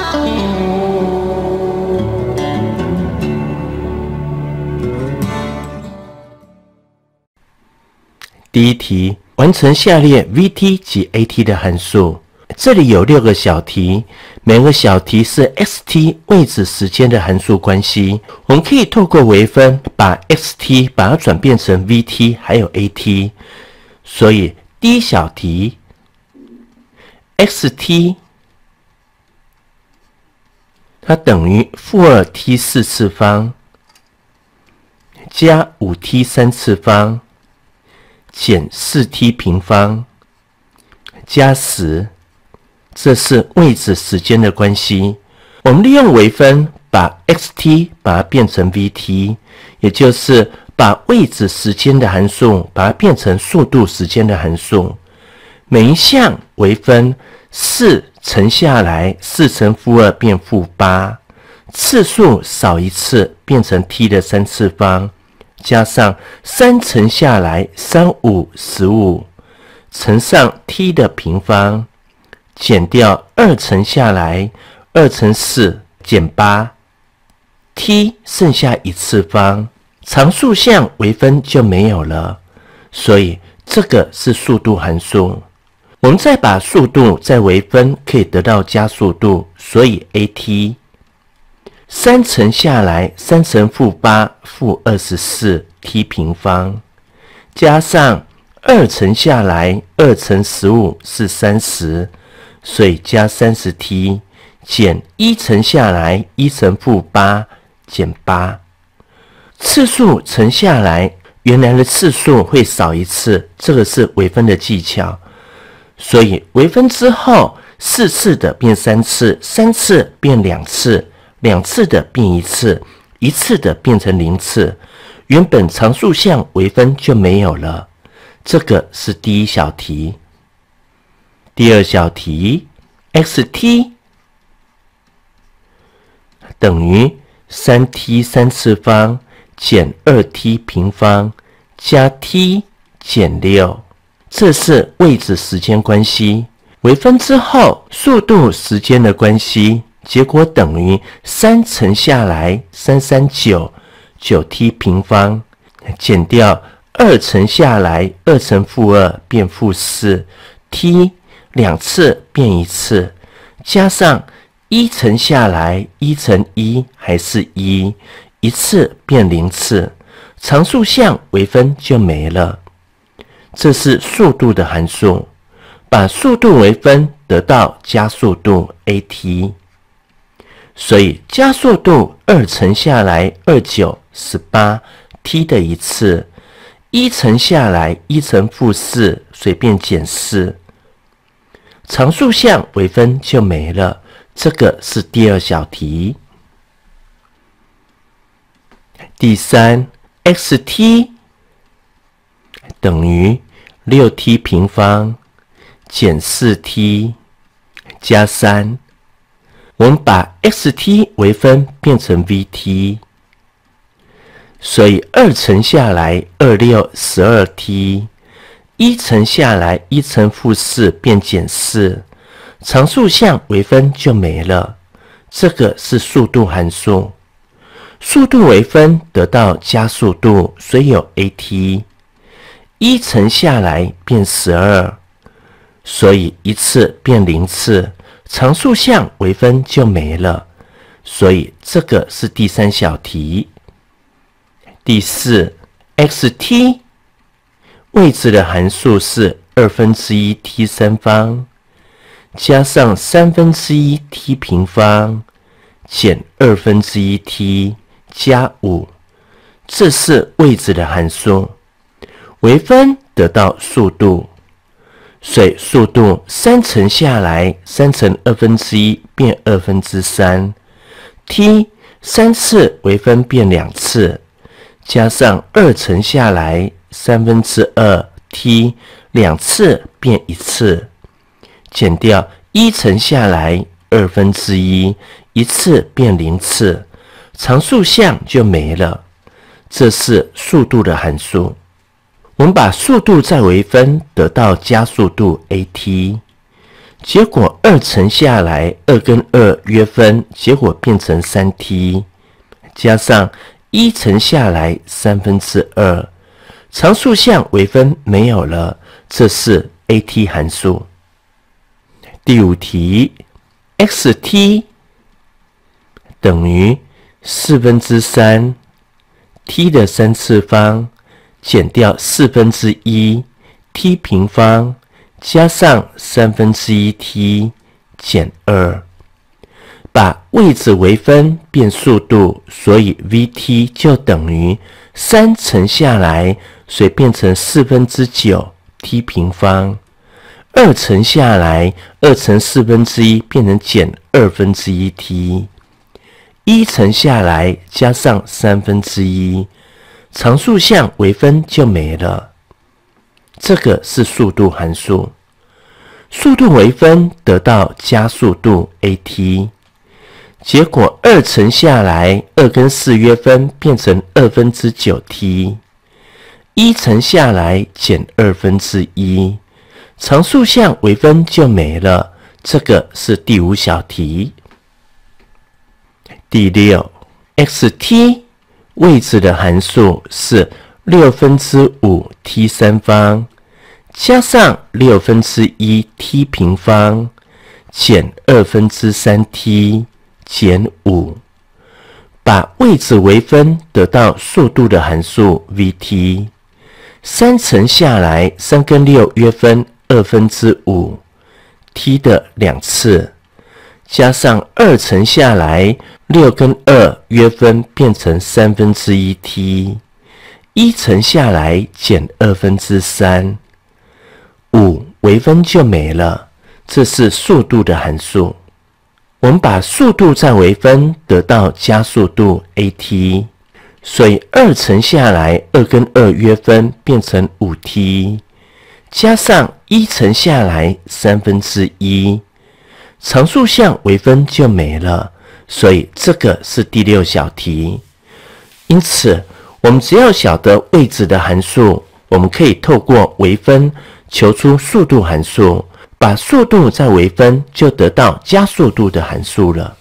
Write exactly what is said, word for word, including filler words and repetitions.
第一题，完成下列 v_t 及 a_t 的函数。这里有六个小题，每个小题是 xt 位置时间的函数关系。我们可以透过微分把 xt 把它转变成 v_t 还有 a_t。所以第一小题 xt 它等于负二 t 四次方加五 t 三次方减四 t 平方加十，这是位置时间的关系。我们利用微分把 xt 把它变成 v_t， 也就是把位置时间的函数把它变成速度时间的函数。每一项微分四乘下来，四乘负二变负八，次数少一次变成 t 的三次方。加上三乘下来，三五十五，乘上 t 的平方，减掉二乘下来，二乘四减八 ，t 剩下一次方，常数项微分就没有了，所以这个是速度函数。我们再把速度再微分，可以得到加速度，所以 a_t。三乘下来，三乘负八，负二十四 t 平方，加上二乘下来，二乘十五是三十，所以加三十 t， 减一乘下来，一乘负八减八，次数乘下来，原来的次数会少一次，这个是微分的技巧。所以微分之后，四次的变三次，三次变两次。两次的变一次，一次的变成零次，原本常数项微分就没有了。这个是第一小题。第二小题 ，xt 等于三 t 三次方减二 t 平方加 t 减六，这是位置时间关系。微分之后，速度时间的关系。结果等于三乘下来，三三九，九 t 平方，减掉二乘下来，二乘负二变负四 ，t 两次变一次，加上一乘下来，一乘一还是一，一次变零次，常数项微分就没了。这是速度的函数，把速度微分得到加速度 a_t。所以加速度二乘下来，二九十八 t 的一次，一乘下来，一乘负四随便减四，常数项微分就没了。这个是第二小题。第三 xt 等于六 t 平方减四 t 加三。我们把 xt 微分变成 v_t， 所以二乘下来，二六十二 t， 一乘下来，一乘负四变减四，常数项微分就没了。这个是速度函数，速度微分得到加速度，所以有 a_t。一乘下来变十二，所以一次变零次。常数项微分就没了，所以这个是第三小题。第四 xt 位置的函数是二分之一 t 三方加上三分之一 t 平方减二分之一 t 加五，这是位置的函数。微分得到速度。所以速度三乘下来，三乘二分之一变二分之三 ，t 三次微分变两次，加上二乘下来，三分之二 t 两次变一次，减掉一乘下来，二分之一，一次变零次，常数项就没了。这是速度的函数。我们把速度再微分，得到加速度 a_t。 结果二乘下来，二跟二约分，结果变成 三 t， 加上一乘下来三分之二，常数项微分没有了，这是 at 函数。第五题 ，xt 等于四分之三 t 的三次方减掉四分之一 t 平方加上三分之一 t 减二，把位置微分变速度，所以 vt 就等于三乘下来，所以变成四分之九 t 平方。二乘下来，二乘四分之一变成减二分之一 t， 一乘下来加上三分之一，常数项微分就没了。这个是速度函数，速度微分得到加速度 at， 结果二乘下来，二跟四约分变成二分之九 t， 一乘下来减二分之一。常数项微分就没了，这个是第五小题。第六 ，xt 位置的函数是六分之五 t 三方加上六分之一 t 平方减二分之三 t 减五，把位置微分得到速度的函数 vt， 三乘下来，三跟六约分。二分之五 t 的两次，加上二乘下来，六跟二约分变成三分之一 t， 一乘下来减二分之三，五微分就没了，这是速度的函数。我们把速度再微分，得到加速度 at， 所以二乘下来，二跟二约分变成五 t。加上一乘下来三分之一，常数项微分就没了，所以这个是第六小题。因此，我们只要晓得位置的函数，我们可以透过微分求出速度函数，把速度再微分，就得到加速度的函数了。